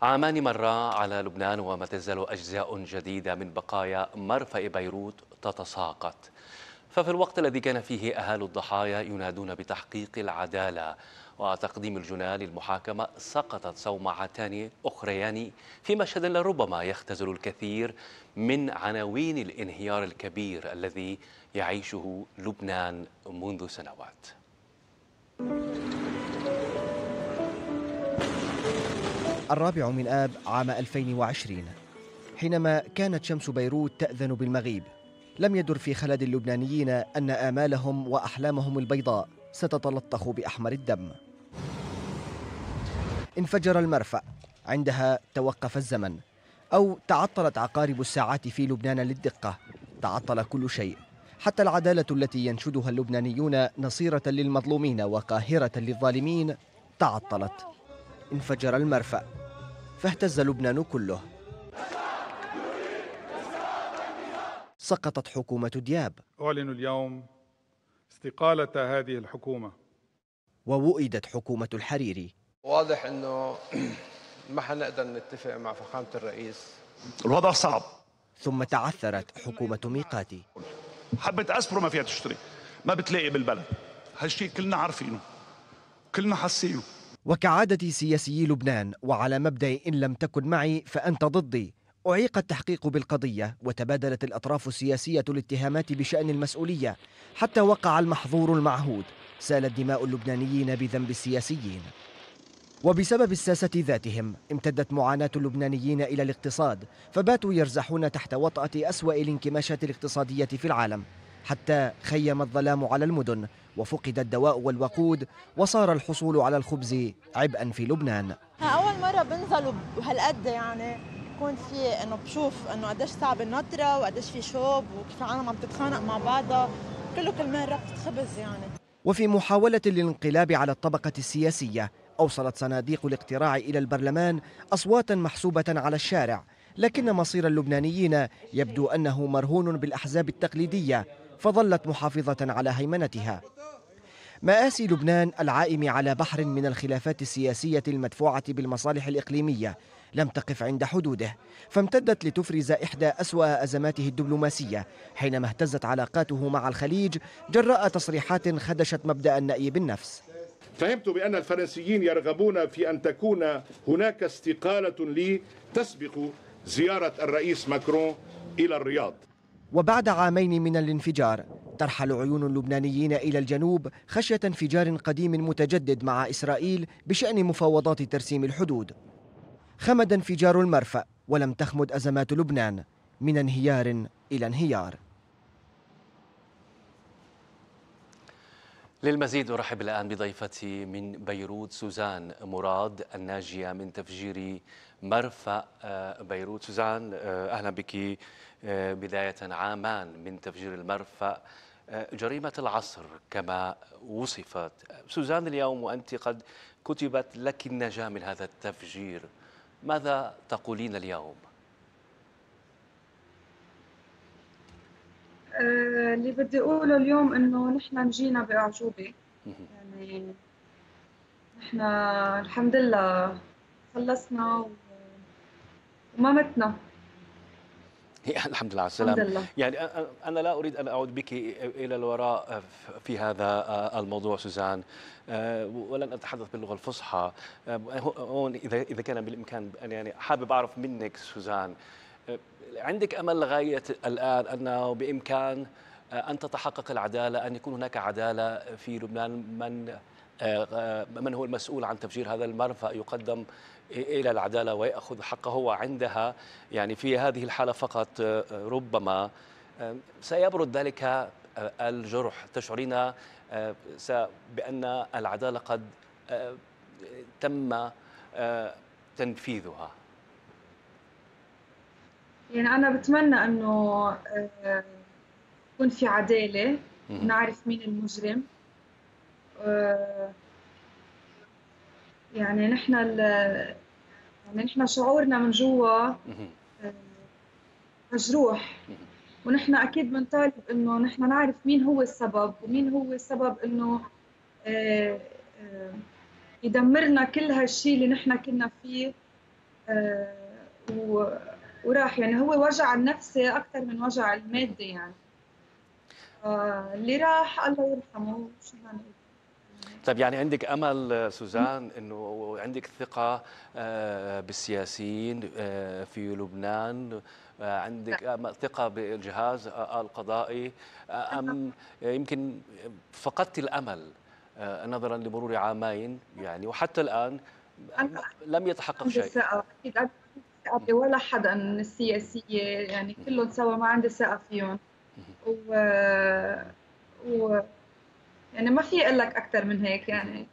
عامان مرا على لبنان وما تزال أجزاء جديدة من بقايا مرفأ بيروت تتساقط. ففي الوقت الذي كان فيه أهالي الضحايا ينادون بتحقيق العدالة وتقديم الجنى للمحاكمة، سقطت صومعتان أخريان في مشهد لربما يختزل الكثير من عناوين الانهيار الكبير الذي يعيشه لبنان منذ سنوات. الرابع من آب عام 2020 حينما كانت شمس بيروت تأذن بالمغيب، لم يدر في خلد اللبنانيين أن آمالهم وأحلامهم البيضاء ستتلطخ بأحمر الدم. انفجر المرفأ، عندها توقف الزمن، أو تعطلت عقارب الساعات في لبنان للدقة. تعطل كل شيء، حتى العدالة التي ينشدها اللبنانيون نصيرة للمظلومين وقاهرة للظالمين تعطلت. انفجر المرفأ فاهتز لبنان كله. سقطت حكومة دياب. أعلن اليوم استقالة هذه الحكومة. ووئدت حكومة الحريري. واضح أنه ما حنقدر نتفق مع فخامة الرئيس. الوضع صعب. ثم تعثرت حكومة ميقاتي. حبة أسبرو ما فيها تشتري، ما بتلاقي بالبلد. هالشيء كلنا عارفينه، كلنا حاسينه. وكعادة سياسي لبنان، وعلى مبدأ إن لم تكن معي فأنت ضدي، أعيق التحقيق بالقضية وتبادلت الأطراف السياسية الاتهامات بشأن المسؤولية، حتى وقع المحظور المعهود: سالت دماء اللبنانيين بذنب السياسيين. وبسبب الساسة ذاتهم امتدت معاناة اللبنانيين إلى الاقتصاد، فباتوا يرزحون تحت وطأة أسوأ الانكماشات الاقتصادية في العالم، حتى خيم الظلام على المدن وفقد الدواء والوقود، وصار الحصول على الخبز عبئا في لبنان. أول مرة بنزل بهالقد، يعني بكون في إنه بشوف إنه قديش صعب النطرة وقديش في شوب وكيف العالم عم تتخانق مع بعضها، كله كرمال ربطة خبز يعني. وفي محاولة للانقلاب على الطبقة السياسية، أوصلت صناديق الاقتراع إلى البرلمان أصواتا محسوبة على الشارع، لكن مصير اللبنانيين يبدو أنه مرهون بالأحزاب التقليدية، فظلت محافظة على هيمنتها. مآسي لبنان العائم على بحر من الخلافات السياسية المدفوعة بالمصالح الإقليمية لم تقف عند حدوده، فامتدت لتفرز إحدى أسوأ أزماته الدبلوماسية، حينما اهتزت علاقاته مع الخليج جراء تصريحات خدشت مبدأ النأي بالنفس. فهمت بأن الفرنسيين يرغبون في أن تكون هناك استقالة لي تسبق زيارة الرئيس ماكرون إلى الرياض. وبعد عامين من الانفجار ترحل عيون اللبنانيين إلى الجنوب خشية انفجار قديم متجدد مع إسرائيل بشأن مفاوضات ترسيم الحدود. خمد انفجار المرفأ ولم تخمد أزمات لبنان من انهيار إلى انهيار. للمزيد أرحب الآن بضيفتي من بيروت سوزان مراد، الناجية من تفجير مرفأ بيروت. سوزان، أهلا بك. بداية، عامان من تفجير المرفأ، جريمة العصر كما وصفت. سوزان، اليوم وأنت قد كتبت لك النجاة من هذا التفجير، ماذا تقولين اليوم؟ اللي بدي أقوله اليوم إنه نحن نجينا بأعجوبة، يعني نحن الحمد لله خلصنا وما متنا. الحمد لله على السلامة. يعني أنا لا أريد أن أعود بك إلى الوراء في هذا الموضوع سوزان، ولن أتحدث باللغة الفصحى هون. إذا كان بالإمكان، يعني حابب أعرف منك سوزان، عندك أمل لغاية الآن أنه بإمكان أن تتحقق العدالة، أن يكون هناك عدالة في لبنان؟ من هو المسؤول عن تفجير هذا المرفأ يقدم إلى العدالة ويأخذ حقه، وعندها يعني في هذه الحالة فقط ربما سيبرد ذلك الجرح. تشعرين بأن العدالة قد تم تنفيذها؟ يعني أنا بتمنى إنه يكون في عدالة، نعرف مين المجرم. يعني نحن شعورنا من جوا مجروح، ونحن أكيد بنطالب إنه نحن نعرف مين هو السبب، ومين هو السبب إنه يدمرنا كل هالشيء اللي نحن كنا فيه و- وراح. يعني هو وجع النفسي أكثر من وجع المادي يعني. اللي راح الله يرحمه، شو بدنا نقول. طيب يعني عندك امل سوزان انه عندك ثقه بالسياسيين في لبنان، عندك ثقه بالجهاز القضائي، ام يمكن فقدت الامل نظرا لمرور عامين يعني وحتى الان أنا لم يتحقق عندي شيء؟ ثقة أكيد، أنا ما عندي ثقة بولا حدا من السياسية، يعني كلهم سوا ما عندي ثقة فيهم. و... و... يعني ما في أقول لك أكثر من هيك يعني.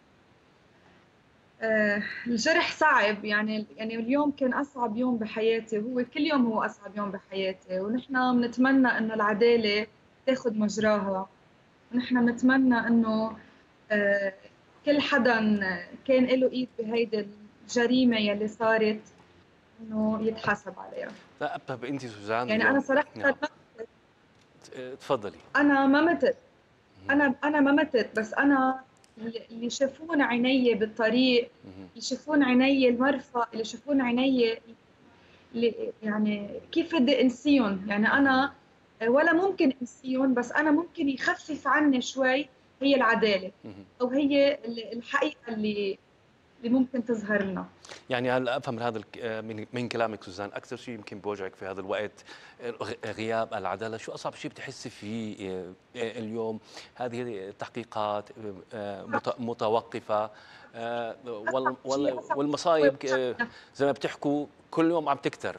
الجرح صعب يعني اليوم كان أصعب يوم بحياتي، وهو كل يوم هو أصعب يوم بحياتي، ونحن بنتمنى إنه العدالة تاخذ مجراها، ونحن بنتمنى إنه آه، كل حدا كان له إيد بهيدي الجريمة يلي صارت إنه يتحاسب عليها. لا طب انت سوزان يعني أنا اليوم صراحة نعم تفضلي. أنا ما متت، أنا ما متت، بس أنا اللي شافون عيني بالطريق، اللي شافون عيني المرفأ، اللي شافون عيني يعني كيف بدي انسيهم. يعني انا ولا ممكن انسيهم، بس انا ممكن يخفف عني شوي هي العداله، او هي الحقيقه اللي ممكن تظهر لنا. يعني هلا افهم من هذا من كلامك سوزان اكثر شيء يمكن بوجعك في هذا الوقت غياب العداله، شو اصعب شيء بتحسي فيه اليوم؟ هذه التحقيقات متوقفه والمصايب زي ما بتحكوا كل يوم عم تكتر.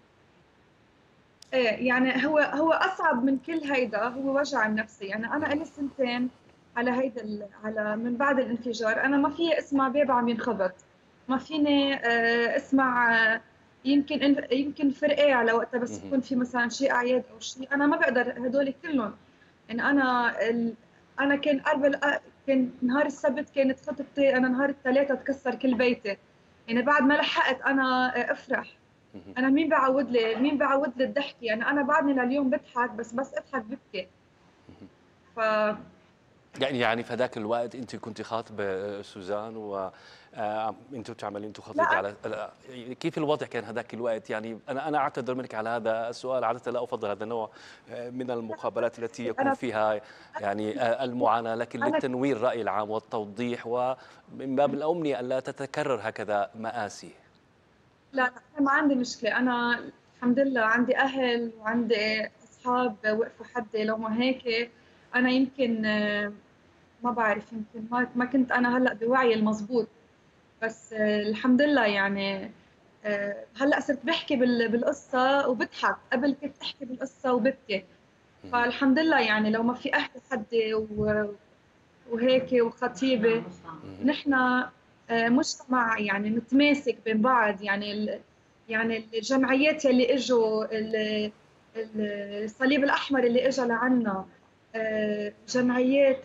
ايه يعني هو اصعب من كل هيدا هو وجع النفسي. يعني انا لي سنتين على هيدا على من بعد الانفجار، انا ما في اسمع باب عم ينخبط، ما فيني اسمع يمكن فرقاع لوقتها بس يكون في مثلا شيء اعياد او شيء، انا ما بقدر هدول كلهم. يعني انا كان نهار السبت كانت خطبتي، انا نهار الثلاثاء تكسر كل بيتي. يعني بعد ما لحقت انا افرح، انا مين بيعود لي الضحك؟ يعني انا بعدني لليوم بضحك، بس اضحك ببكي. ف يعني في هذاك الوقت انت كنت خاطبه سوزان انتوا بتعملين انتوا خطيبه على كيف الوضع كان هذاك الوقت؟ يعني انا اعتذر منك على هذا السؤال، عاده لا افضل هذا النوع من المقابلات التي يكون فيها يعني المعاناه، لكن للتنوير الراي العام والتوضيح ومن باب الامنيه الا تتكرر هكذا مآسي. لا انا ما عندي مشكله، انا الحمد لله عندي اهل وعندي اصحاب وقفوا حدي. لو ما هيك انا يمكن ما بعرف، يمكن ما كنت انا هلا بوعي المضبوط. بس الحمد لله يعني هلا صرت بحكي بالقصه وبضحك، قبل كنت احكي بالقصه وببكي. فالحمد لله يعني لو ما في اهل حدي وهيك وخطيبه، نحن مجتمع يعني متماسك بين بعض. يعني الجمعيات يلي اجوا، الصليب الاحمر اللي اجى لعنا، جمعيات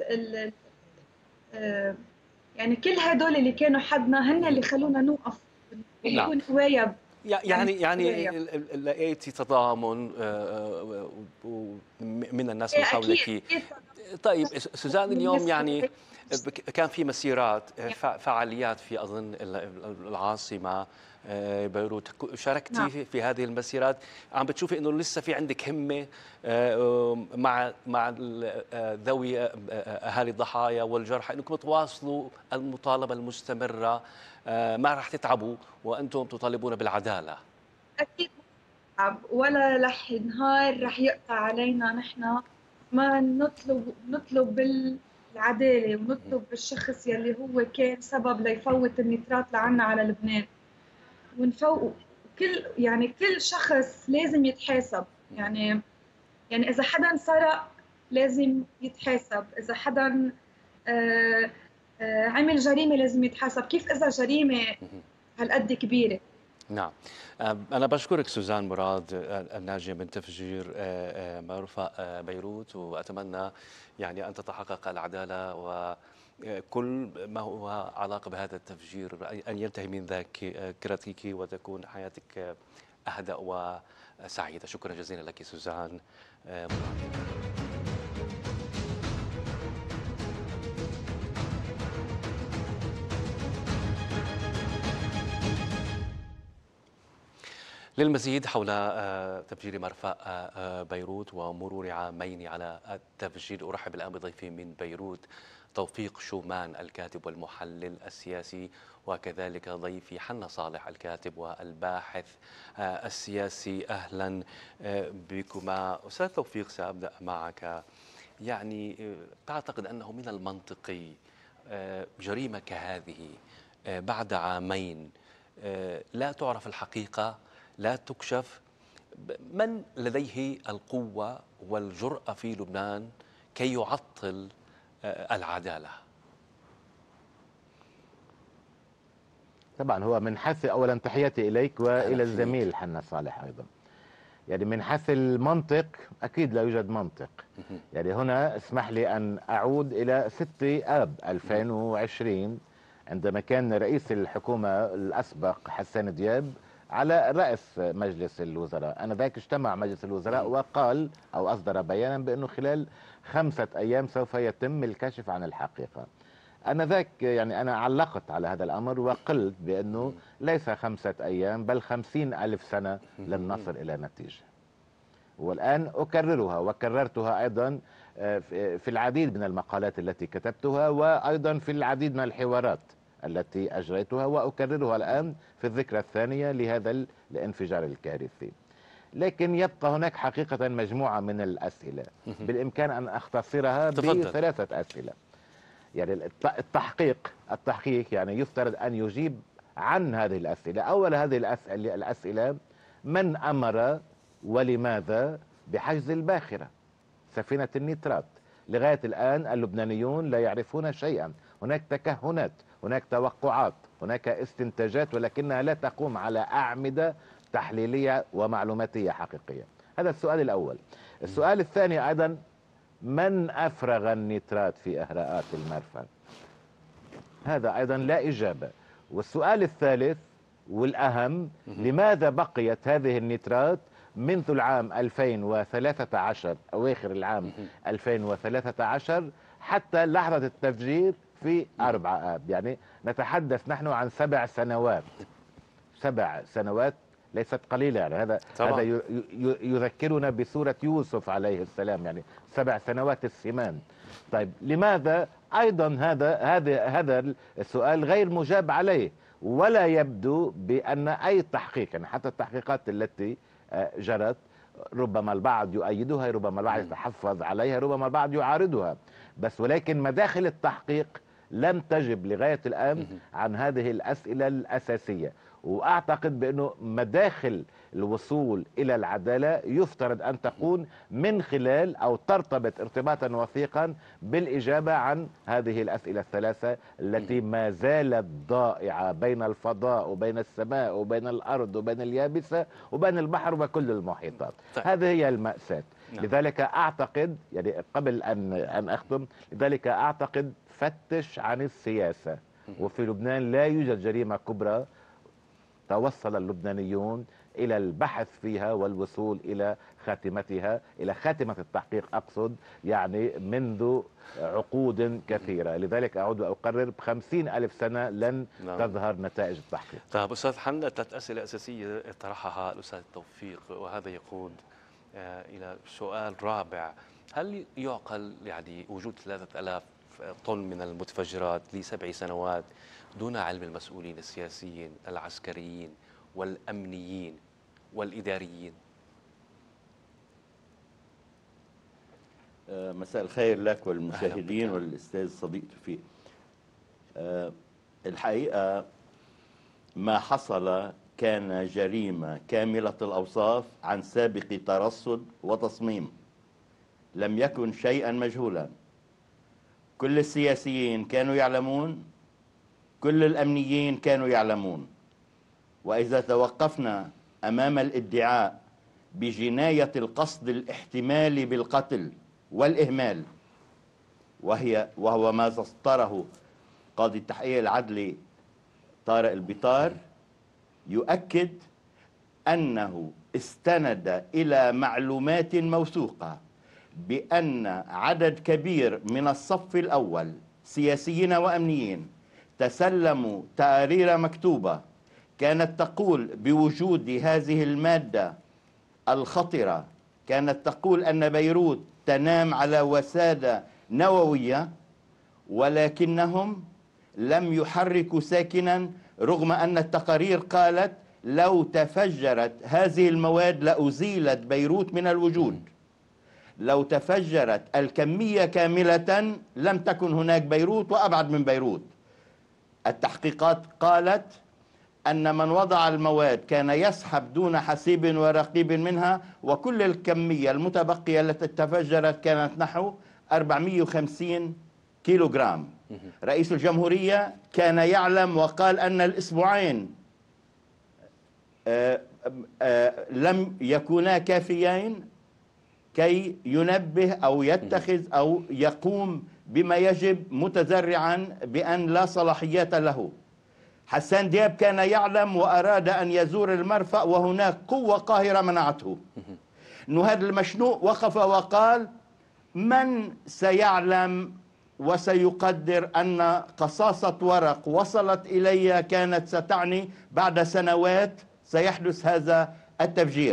يعني كل هدول اللي كانوا حدنا هن اللي خلونا نوقف ونكون قوايا. يعني لقيتي تضامن من الناس اللي حولك. طيب سوزان اليوم يعني كان في مسيرات فعاليات في اظن العاصمه بيروت، شاركتي في هذه المسيرات، عم بتشوفي انه لسه في عندك همه مع ذوي اهالي الضحايا والجرحى انكم تواصلوا المطالبه المستمره، ما راح تتعبوا وانتم تطالبون بالعداله؟ اكيد ولا رح نهار رح يقطع علينا نحن ما نطلب بالعداله، ونطلب بالشخص يلي هو كان سبب ليفوت النترات لعنا على لبنان. ونفوق كل شخص لازم يتحاسب. يعني اذا حدا سرق لازم يتحاسب، اذا حدا عمل جريمه لازم يتحاسب. كيف اذا جريمه هالقد كبيره؟ نعم. أنا بشكرك سوزان مراد الناجية من تفجير مرفأ بيروت، وأتمنى يعني أن تتحقق العدالة وكل ما هو علاقة بهذا التفجير أن ينتهي من ذاكرتك وتكون حياتك أهدأ وسعيدة. شكرا جزيلا لك سوزان مراد. للمزيد حول تفجير مرفأ بيروت ومرور عامين على التفجير، أرحب الآن بضيفي من بيروت توفيق شومان الكاتب والمحلل السياسي، وكذلك ضيفي حنا صالح الكاتب والباحث السياسي. أهلا بكما. أستاذ توفيق، سأبدأ معك. يعني تعتقد أنه من المنطقي جريمة كهذه بعد عامين لا تعرف الحقيقة، لا تكشف، من لديه القوة والجرأة في لبنان كي يعطل العدالة؟ طبعا هو من حيث أولا تحياتي إليك وإلى الزميل حنا صالح أيضا. يعني من حيث المنطق أكيد لا يوجد منطق. يعني هنا اسمح لي أن أعود إلى 6 آب 2020 عندما كان رئيس الحكومة الأسبق حسان دياب على رأس مجلس الوزراء. أنا اجتمع مجلس الوزراء وقال أو أصدر بيانا بأنه خلال 5 أيام سوف يتم الكشف عن الحقيقة. يعني أنا علقت على هذا الأمر وقلت بأنه ليس 5 أيام بل 50,000 سنة لن نصل إلى نتيجة. والآن أكررها وكررتها أيضا في العديد من المقالات التي كتبتها، وأيضا في العديد من الحوارات التي أجريتها، وأكررها الآن في الذكرى الثانية لهذا الانفجار الكارثي. لكن يبقى هناك حقيقة مجموعة من الأسئلة بالإمكان أن أختصرها ب3 أسئلة. يعني التحقيق يعني يفترض أن يجيب عن هذه الأسئلة. أول هذه الأسئلة من أمر ولماذا بحجز الباخرة سفينة النيترات؟ لغاية الآن اللبنانيون لا يعرفون شيئا. هناك تكهنات، هناك توقعات، هناك استنتاجات، ولكنها لا تقوم على أعمدة تحليلية ومعلوماتية حقيقية. هذا السؤال الأول. السؤال الثاني أيضا، من أفرغ النيترات في إهراءات المرفأ؟ هذا أيضا لا إجابة. والسؤال الثالث والأهم، لماذا بقيت هذه النيترات منذ العام 2013 أواخر العام 2013 حتى لحظة التفجير في 4 آب؟ يعني نتحدث نحن عن 7 سنوات. 7 سنوات ليست قليلة. يعني هذا يذكرنا بسورة يوسف عليه السلام، يعني 7 سنوات السمان. طيب لماذا أيضا هذا السؤال غير مجاب عليه؟ ولا يبدو بأن أي تحقيق، يعني حتى التحقيقات التي جرت ربما البعض يؤيدها، ربما البعض يتحفظ عليها، ربما البعض يعارضها، بس ولكن مداخل التحقيق لم تجب لغاية الآن عن هذه الأسئلة الأساسية. وأعتقد بأنه مداخل الوصول إلى العدالة يفترض أن تكون من خلال أو ترتبط ارتباطا وثيقا بالإجابة عن هذه الأسئلة الثلاثة التي ما زالت ضائعة بين الفضاء وبين السماء وبين الأرض وبين اليابسة وبين البحر وكل المحيطات. هذه هي المأساة. لذلك أعتقد، يعني قبل أن أختم، لذلك أعتقد فتش عن السياسة. وفي لبنان لا يوجد جريمة كبرى توصل اللبنانيون إلى البحث فيها والوصول إلى خاتمتها، إلى خاتمة التحقيق أقصد، يعني منذ عقود كثيرة. لذلك أعود وأقرر ب50,000 سنة لن تظهر نتائج التحقيق. طيب أستاذ حنا، 3 أسئلة أساسية طرحها الأستاذ توفيق، وهذا يقود إلى سؤال رابع. هل يعقل يعني وجود 3000 طن من المتفجرات ل7 سنوات دون علم المسؤولين السياسيين العسكريين والأمنيين والإداريين؟ مساء الخير لك والمشاهدين والأستاذ صديق توفيق. الحقيقة ما حصل كان جريمة كاملة الأوصاف عن سابق ترصد وتصميم، لم يكن شيئا مجهولا. كل السياسيين كانوا يعلمون، كل الأمنيين كانوا يعلمون. وإذا توقفنا أمام الادعاء بجناية القصد الاحتمالي بالقتل والإهمال، وهو ما سطره قاضي التحقيق العدلي طارق البطار، يؤكد أنه استند إلى معلومات موثوقة بأن عدد كبير من الصف الأول سياسيين وأمنيين تسلموا تقارير مكتوبة كانت تقول بوجود هذه المادة الخطرة، كانت تقول أن بيروت تنام على وسادة نووية، ولكنهم لم يحركوا ساكنا، رغم أن التقارير قالت لو تفجرت هذه المواد لأزيلت بيروت من الوجود. لو تفجرت الكمية كاملة لم تكن هناك بيروت وأبعد من بيروت. التحقيقات قالت أن من وضع المواد كان يسحب دون حسيب ورقيب منها، وكل الكمية المتبقية التي تفجرت كانت نحو 450 كيلوغرام. رئيس الجمهورية كان يعلم وقال أن الأسبوعين لم يكونا كافيين كي ينبه أو يتخذ أو يقوم بما يجب، متذرعا بأن لا صلاحيات له. حسان دياب كان يعلم وأراد أن يزور المرفأ وهناك قوة قاهرة منعته. نهاد المشنوق وقف وقال: من سيعلم وسيقدر أن قصاصة ورق وصلت إلي كانت ستعني بعد سنوات سيحدث هذا التفجير.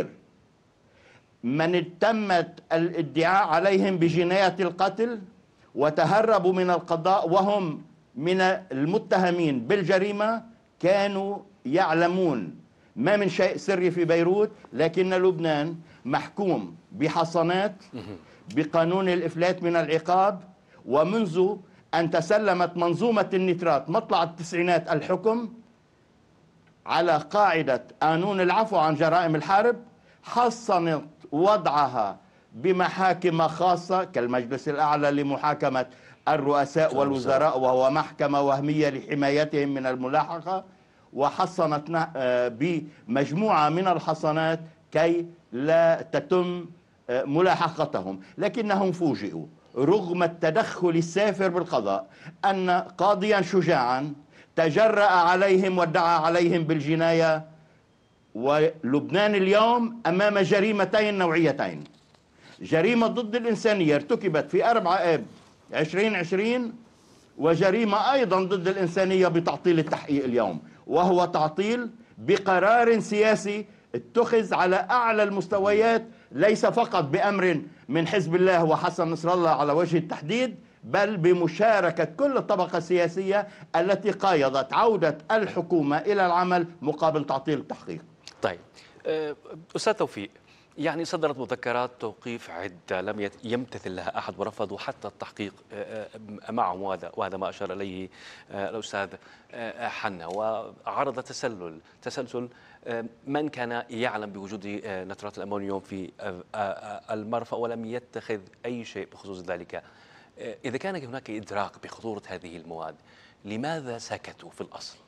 من تمت الادعاء عليهم بجناية القتل وتهربوا من القضاء وهم من المتهمين بالجريمة كانوا يعلمون ما من شيء سري في بيروت، لكن لبنان محكوم بحصانات بقانون الإفلات من العقاب. ومنذ أن تسلمت منظومة النترات مطلع التسعينات الحكم على قاعدة قانون العفو عن جرائم الحرب، حصنت وضعها بمحاكم خاصة كالمجلس الأعلى لمحاكمة الرؤساء والوزراء، وهو محكمة وهمية لحمايتهم من الملاحقة، وحصنت بمجموعة من الحصانات كي لا تتم ملاحقتهم. لكنهم فوجئوا رغم التدخل السافر بالقضاء أن قاضيا شجاعا تجرأ عليهم وادعى عليهم بالجناية. ولبنان اليوم أمام جريمتين نوعيتين: جريمة ضد الإنسانية ارتكبت في 4 آب 2020، وجريمة أيضا ضد الإنسانية بتعطيل التحقيق اليوم، وهو تعطيل بقرار سياسي اتخذ على أعلى المستويات، ليس فقط بأمر من حزب الله وحسن نصر الله على وجه التحديد، بل بمشاركة كل الطبقة السياسية التي قايضت عودة الحكومة إلى العمل مقابل تعطيل التحقيق. طيب أستاذ توفيق، يعني صدرت مذكرات توقيف عدة لم يمتثل لها أحد ورفضوا حتى التحقيق معهم، وهذا ما أشار إليه الأستاذ حنا، وعرض تسلسل من كان يعلم بوجود نترات الأمونيوم في المرفأ ولم يتخذ أي شيء بخصوص ذلك. إذا كان هناك إدراك بخطورة هذه المواد، لماذا سكتوا في الأصل؟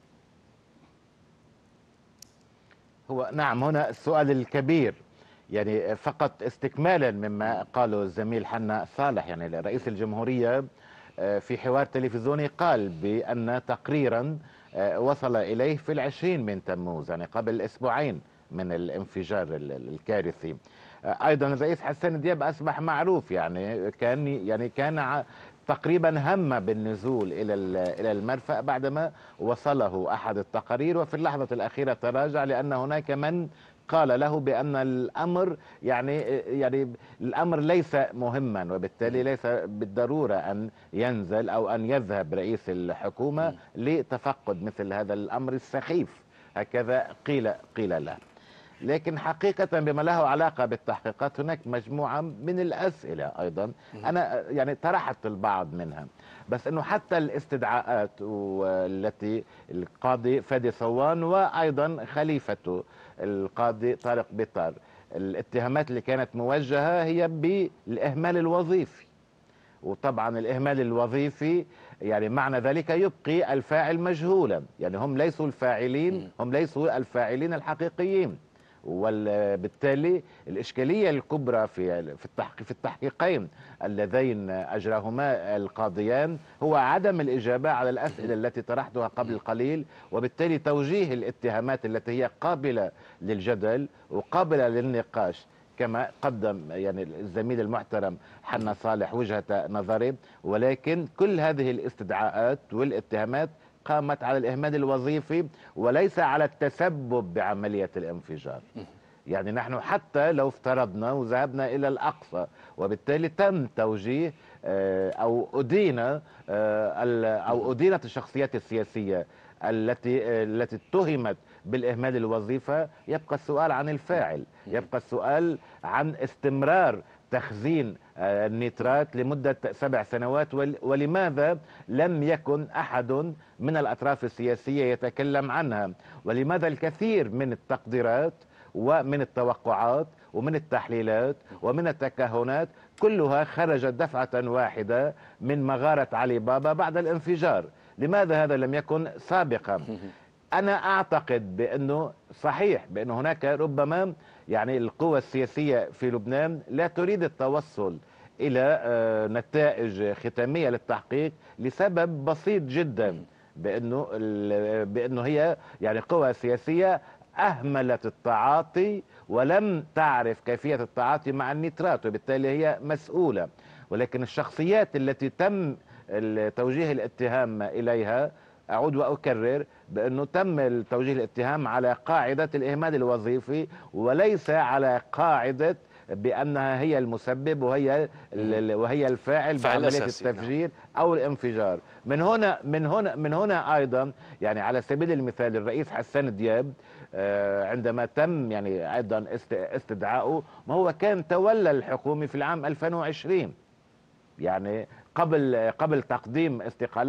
هو نعم، هنا السؤال الكبير، يعني فقط استكمالا مما قاله الزميل حنا صالح. يعني رئيس الجمهورية في حوار تلفزيوني قال بأن تقريرا وصل إليه في 20 من تموز، يعني قبل أسبوعين من الانفجار الكارثي. أيضا الرئيس حسان دياب أصبح معروف، يعني كان تقريبا هم بالنزول إلى المرفأ بعدما وصله أحد التقارير، وفي اللحظة الأخيرة تراجع لأن هناك من قال له بأن الأمر يعني الأمر ليس مهما، وبالتالي ليس بالضرورة أن ينزل أو أن يذهب رئيس الحكومة لتفقد مثل هذا الأمر السخيف، هكذا قيل له. لكن حقيقة بما له علاقة بالتحقيقات هناك مجموعة من الأسئلة أيضا أنا يعني طرحت البعض منها، بس أنه حتى الاستدعاءات التي القاضي فادي صوان وأيضا خليفته القاضي طارق بطار، الاتهامات اللي كانت موجهة هي بالإهمال الوظيفي. وطبعا الإهمال الوظيفي يعني معنى ذلك يبقي الفاعل مجهولا، يعني هم ليسوا الفاعلين، هم ليسوا الفاعلين الحقيقيين. وبالتالي الإشكالية الكبرى في التحقيقين اللذين أجراهما القاضيان هو عدم الإجابة على الأسئلة التي طرحتها قبل قليل، وبالتالي توجيه الاتهامات التي هي قابلة للجدل وقابلة للنقاش، كما قدم يعني الزميل المحترم حنا صالح وجهة نظره. ولكن كل هذه الاستدعاءات والاتهامات قامت على الإهمال الوظيفي وليس على التسبب بعملية الانفجار. يعني نحن حتى لو افترضنا وذهبنا إلى الأقصى وبالتالي تم توجيه أو أدينت الشخصيات السياسية التي اتهمت بالإهمال الوظيفة، يبقى السؤال عن الفاعل، يبقى السؤال عن استمرار تخزين النيترات لمدة 7 سنوات، ولماذا لم يكن أحد من الأطراف السياسية يتكلم عنها، ولماذا الكثير من التقديرات ومن التوقعات ومن التحليلات ومن التكهنات كلها خرجت دفعة واحدة من مغارة علي بابا بعد الانفجار. لماذا هذا لم يكن سابقا؟ أنا أعتقد بأنه صحيح بأنه هناك ربما يعني القوى السياسية في لبنان لا تريد التوصل إلى نتائج ختامية للتحقيق لسبب بسيط جدا، بأنه هي يعني قوى سياسية أهملت التعاطي ولم تعرف كيفية التعاطي مع النيترات، وبالتالي هي مسؤولة. ولكن الشخصيات التي تم توجيه الاتهام إليها، أعود وأكرر بأنه تم توجيه الاتهام على قاعدة الإهمال الوظيفي وليس على قاعدة بأنها هي المسبب وهي الفاعل بعملية التفجير أو الانفجار. من هنا أيضا يعني على سبيل المثال الرئيس حسان دياب عندما تم يعني أيضا استدعائه، ما هو كان تولى الحكومة في العام 2020 يعني قبل تقديم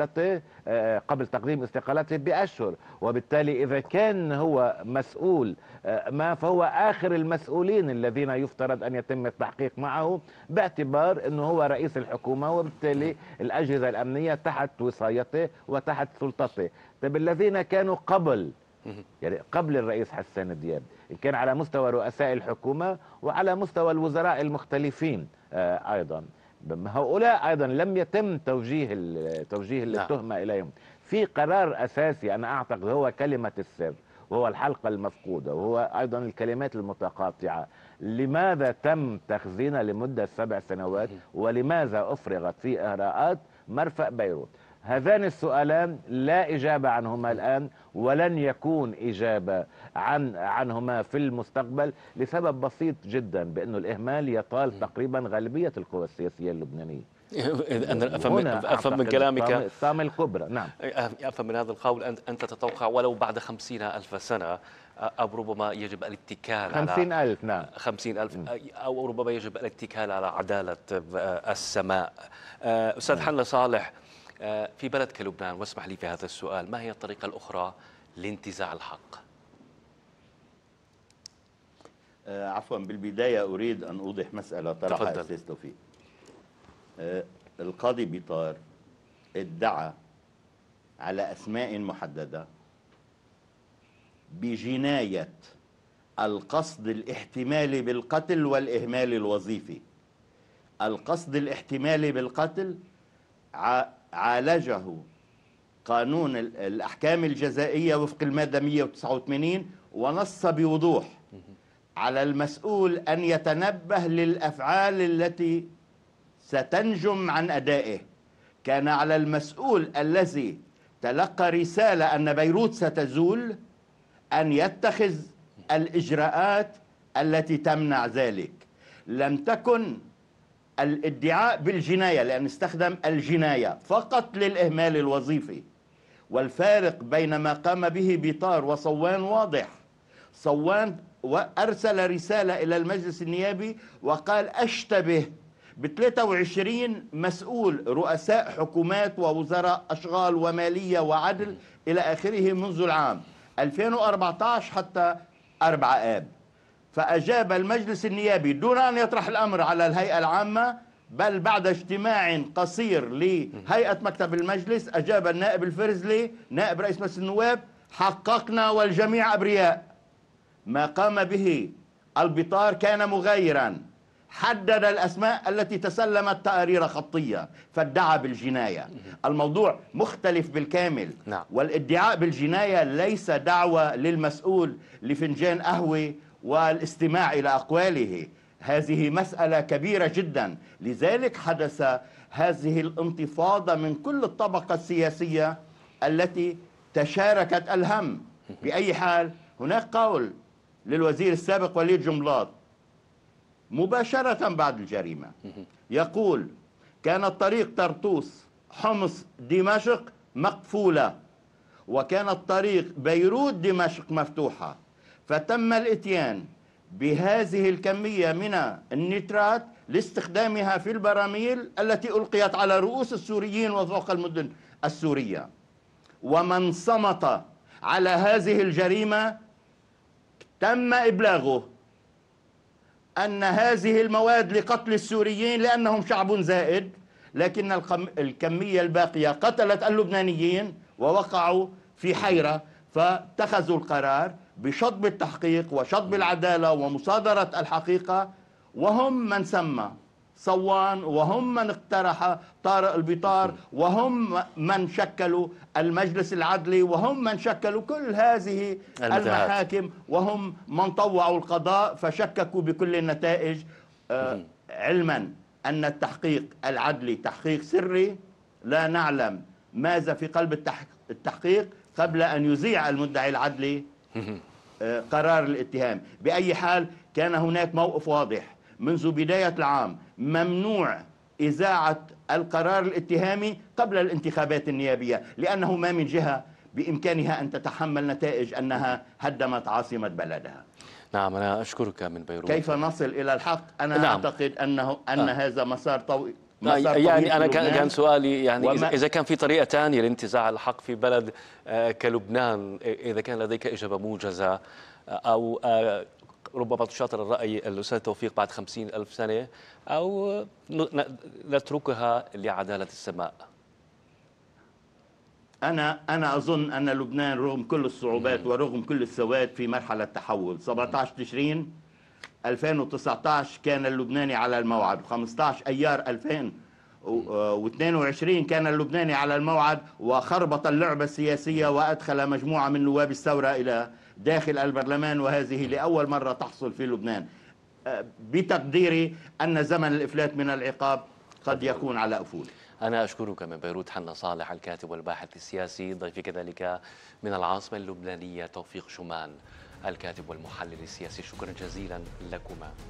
استقالته بأشهر، وبالتالي إذا كان هو مسؤول فهو آخر المسؤولين الذين يفترض أن يتم التحقيق معه باعتبار أنه هو رئيس الحكومة، وبالتالي الأجهزة الأمنية تحت وصايته وتحت سلطته. طيب الذين كانوا قبل الرئيس حسان دياب كان على مستوى رؤساء الحكومة وعلى مستوى الوزراء المختلفين أيضا، هؤلاء أيضا لم يتم توجيه التهمة إليهم في قرار أساسي. أنا أعتقد هو كلمة السر وهو الحلقة المفقودة وهو أيضا الكلمات المتقاطعة. لماذا تم تخزينها لمدة 7 سنوات ولماذا أفرغت في إهراءات مرفأ بيروت؟ هذان السؤالان لا إجابة عنهما الآن ولن يكون إجابة عنهما في المستقبل لسبب بسيط جدا، بأنه الإهمال يطال تقريبا غالبية القوى السياسية اللبنانية. أنا أفهم من كلامك الطامة الكبرى. نعم، أفهم من هذا القول أنت تتوقع ولو بعد 50,000 سنة أو ربما يجب الاتكال 50,000 نعم 50,000 أو ربما يجب الاتكال على عدالة السماء. أستاذ حنا صالح، في بلد كلبنان، واسمح لي في هذا السؤال، ما هي الطريقة الأخرى لانتزاع الحق؟ عفوا، بالبداية أريد أن أوضح مسألة طرحها أستاذ توفيق. القاضي بيطار ادعى على أسماء محددة بجناية القصد الاحتمالي بالقتل والإهمال الوظيفي. القصد الاحتمالي بالقتل عالجه قانون الأحكام الجزائية وفق المادة 189 ونص بوضوح على المسؤول أن يتنبه للأفعال التي ستنجم عن أدائه. كان على المسؤول الذي تلقى رسالة أن بيروت ستزول أن يتخذ الإجراءات التي تمنع ذلك. لم تكن الادعاء بالجناية، لأن استخدم الجناية فقط للإهمال الوظيفي، والفارق بين ما قام به بيطار وصوان واضح. صوان وأرسل رسالة إلى المجلس النيابي وقال أشتبه ب 23 مسؤول رؤساء حكومات ووزراء أشغال ومالية وعدل إلى آخره منذ العام 2014 حتى 4 آب. فأجاب المجلس النيابي دون أن يطرح الأمر على الهيئة العامة، بل بعد اجتماع قصير لهيئة مكتب المجلس أجاب النائب الفرزلي نائب رئيس مجلس النواب: حققنا والجميع أبرياء. ما قام به البطار كان مغايرا، حدد الأسماء التي تسلمت تقارير خطية فادعى بالجناية. الموضوع مختلف بالكامل. والادعاء بالجناية ليس دعوة للمسؤول لفنجان قهوة والاستماع إلى أقواله. هذه مسألة كبيرة جدا، لذلك حدث هذه الانتفاضة من كل الطبقة السياسية التي تشاركت الهم. بأي حال هناك قول للوزير السابق وليد جنبلاط مباشرة بعد الجريمة، يقول: كان الطريق طرطوس حمص دمشق مقفولة، وكانت طريق بيروت دمشق مفتوحة، فتم الاتيان بهذه الكمية من النترات لاستخدامها في البراميل التي ألقيت على رؤوس السوريين وفوق المدن السورية. ومن صمت على هذه الجريمة تم إبلاغه أن هذه المواد لقتل السوريين لأنهم شعب زائد، لكن الكمية الباقية قتلت اللبنانيين ووقعوا في حيرة، فاتخذوا القرار بشطب التحقيق وشطب العدالة ومصادرة الحقيقة، وهم من سمى صوان، وهم من اقترح طارق البطار، وهم من شكلوا المجلس العدلي، وهم من شكلوا كل هذه المحاكم، وهم من طوعوا القضاء فشككوا بكل النتائج، علما أن التحقيق العدلي تحقيق سري، لا نعلم ماذا في قلب التحقيق قبل أن يذيع المدعي العدلي قرار الاتهام. بأي حال كان هناك موقف واضح منذ بداية العام: ممنوع إذاعة القرار الاتهامي قبل الانتخابات النيابية، لأنه ما من جهة بإمكانها أن تتحمل نتائج أنها هدمت عاصمة بلدها. نعم، أنا أشكرك من بيروت. كيف نصل إلى الحق؟ أنا نعم. أعتقد أن هذا مسار طويل. يعني أنا كان سؤالي يعني إذا كان في طريقة ثانية لانتزاع الحق في بلد كلبنان، إذا كان لديك إجابة موجزة، أو ربما تشاطر الرأي الأستاذ توفيق بعد 50,000 سنة، أو نتركها لعدالة السماء. أنا أظن أن لبنان رغم كل الصعوبات ورغم كل السواد في مرحلة تحول. 17 تشرين 2019 كان اللبناني على الموعد، 15 أيار 2022 كان اللبناني على الموعد، وخربط اللعبة السياسية وأدخل مجموعة من نواب الثورة إلى داخل البرلمان، وهذه لأول مرة تحصل في لبنان. بتقديري أن زمن الإفلات من العقاب قد يكون على أفول. أنا أشكرك من بيروت حنا صالح، الكاتب والباحث السياسي. ضيفي كذلك من العاصمة اللبنانية توفيق شومان، الكاتب والمحلل السياسي. شكرا جزيلا لكما.